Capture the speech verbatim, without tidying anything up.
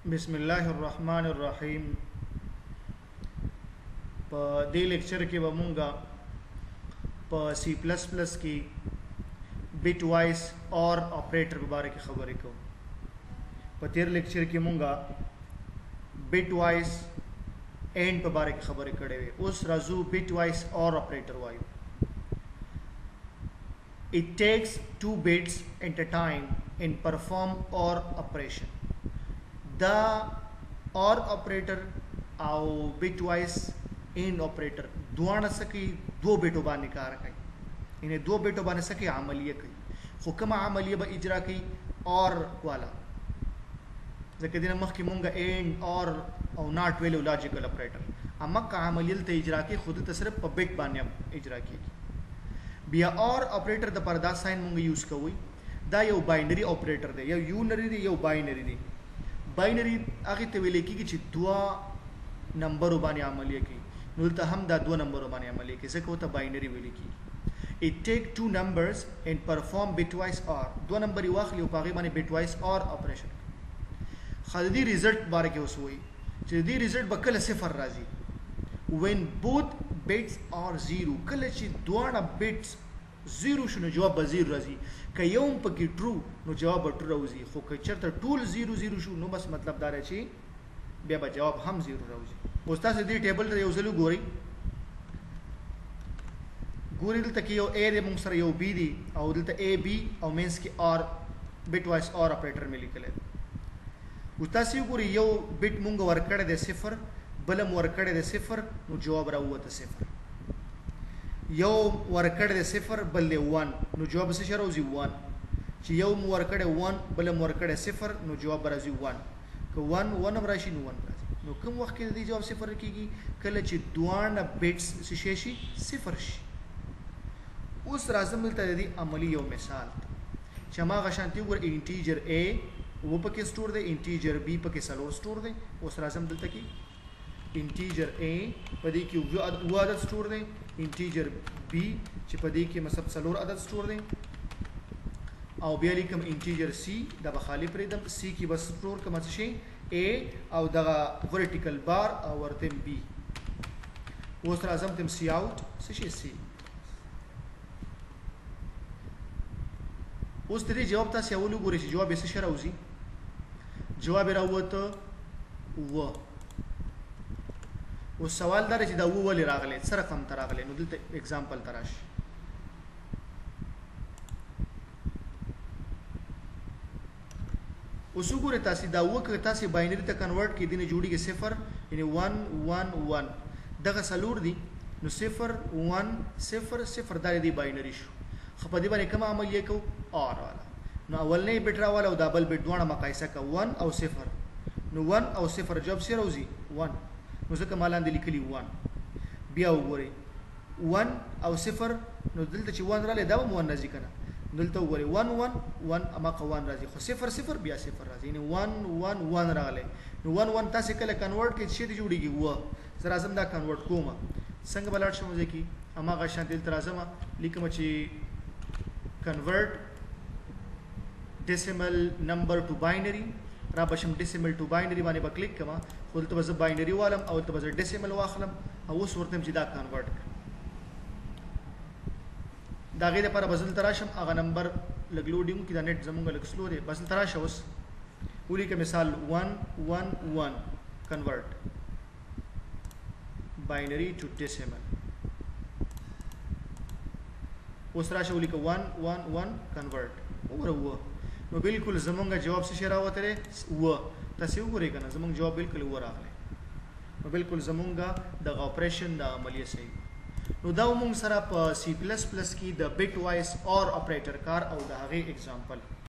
बिस्मिल्लाहिर्रहमानिर्रहीम। په دې لیکچر کې به مونږه په سی پلس پلس کې بیٹ وایس اور اپریټر په باره کې خبرې کوو. په تیر لیکچر کې مونږه بیٹ وایس اینڈ په باره کې خبرې کړې وې. اوس راځو بیٹ وایس اور اپریټر وایو. It takes two bits at a time in perform or operation. دا اور اپریټر او بیٹ وایس اینڈ اپریټر دواړه سکی دو بیٹو باندې کار کوي، یعنی دو بیٹو باندې سکی عملیه کوي، خو کومه عملیه به اجرا کوي؟ اور والا. ځکه دینه مخکې مونږه اینڈ اور او ناٹ ویلو لاجیکل اپریټر اما کا عملیه ته اجرا کوي، خود ته صرف په بیٹ باندې اجرا کوي. بیا اور اپریټر د پر دا ساين مونږ یوز کوي. دا یو باینری اپریټر دی، یو یونری دی، یو باینری دی. باینری هغه ته ویل کېږي چې دوا نمبرو باندې عملیه کوي، نو دلته هم دا دو نمبرو باندې عملیه کوي، ځکه ورته باینری ویل کېږي. It take two numbers and perform bitwise or. دو نمبر یې واخلي او په هغې باندې bitwise or operation کوي. خو د دې ریزلټ باره کې اوس وایي چې د دې ریزلټ به کله صفر راځي. when both bits are zero. کله چې دواړه بټس زیرو شو نو جواب به زیرو راځي. که یو هم پکې ټرو نو جواب به ټرو راوځي، خو که چېرته ټول زیرو زیرو شو نو بس مطلب دا دی چې بیا به جواب هم زیرو راوځي. اوس تاسو دې ټیبل ته یو ځل وګورئ. ګورئ دلته کې یو اے دی، موږ سره یو بي دی، او دلته اے بي او مینس کې آر بیٹ وایس اور اپریټر مې لیکلی دی. اوس تاسو وګورئ یو بیٹ موږ ورکړی دی صفر، بل هم ورکړی دی صفر، نو جواب راووته صفر. یو ورکړی دی صفر، بل دی ون، نو جواب څه شی راوځي؟ ون. چې یو مو ورکړی ون، بل هم ورکړی صفر، نو جواب به راځي ون. که ون ون هم راشي نو ون راځي. نو کوم وخت کې د دې جواب صفر کېږي؟ کله چې دواړه بیټس څه شی شي؟ صفر شي. اوس راځم دلته د دې عملي یو مثال چې هماغه شانتي وګوره. انټیجر اے اووه پکې سټور دی، انټیجر بي پکې څلور سټور دی. اوس راځم دلته کې انټیجر اے په دې کې اووه عدد سټور دی، انټیجر بي چې په دې کې مطلب څلور عدد سټور دی، او بیا لیکم انټیجر سی، دا به خالی پرېږدم. سی کې به سټور کوم څه شي؟ اے او دغه ورټیکل بار او ورته بي. اوس راځم تم سی آوټ څه شي؟ سی. اوس د دې جواب تاسو اول وګورئ چې جواب یې څه شی راوځي. جواب یې راووته اووه. اوس سوال دا دی چې دا اووه ولې راغلی، څه رقم ته راغلی؟ نو دلته اگزامپل ته راشي. اوس وګورئ تاسې دا اووه که تاسې باینري ته کنورټ کړئ، دې نه جوړېږي صفر، یعنې ون ون ون. دغه څلور دي نو صفر ون صفر صفر، دا دې باینري شو. خو په دې باندې کومه عملیه کوو؟ اور والا. نو اولنی بیټ راواله او دا بل بیټ دواړه مقایسه کوه، ون او صفر. نو ون او صفر جواب څه راوځي؟ ون. نو ځکه ما لاندې لیکلي ون. بیا وګورئ ون او صفر، نو دلته چې ون راغلی دا به ون راځي که نه؟ دلته وګورئ ون ون ون هماغه ون راځي، خو صفر صفر بیا صفر راځي، یعنې ون ون ون راغلی. نو ون ون تاسې کله کنورټ کړئ څه دې جوړېږي؟ اووه. زه راځم دا کنورټ کومه. څنګه به لاړ شم ځای کې هماغه شانتې دلته راځم، لیکم چې convert decimal number to binary. را بشم decimal to binary باندې به کلیک کوم، خو دلته به زه باینري والم او دلته به زه decimal واخلم او اوس ورته چې دا کنورټ کړم. د هغې دپاره به زه دلته راشم، هغه نمبر لږ لوډینګ وکړي، دا نیټ زمونږ لږ سلو دی. بس دلته راشه اوس ولیکه مثال ون ون ون کنورټ باینري ټو decimal. اوس راشه ولیکه ون ون ون کنورټ. وګوره اووه. نو بالکل زمونږ جواب څه شی راوتلی؟ اووه. تاسې وګورئ که نه زمونږ جواب بالکل اووه راغلی. نو بالکل زمونږ دغه اپریشن د عملیه صحیح. نو دا مونږ سره په سی پلس پلس کې د بیٹ وایس اور اپریټر کار او د هغې اگزامپل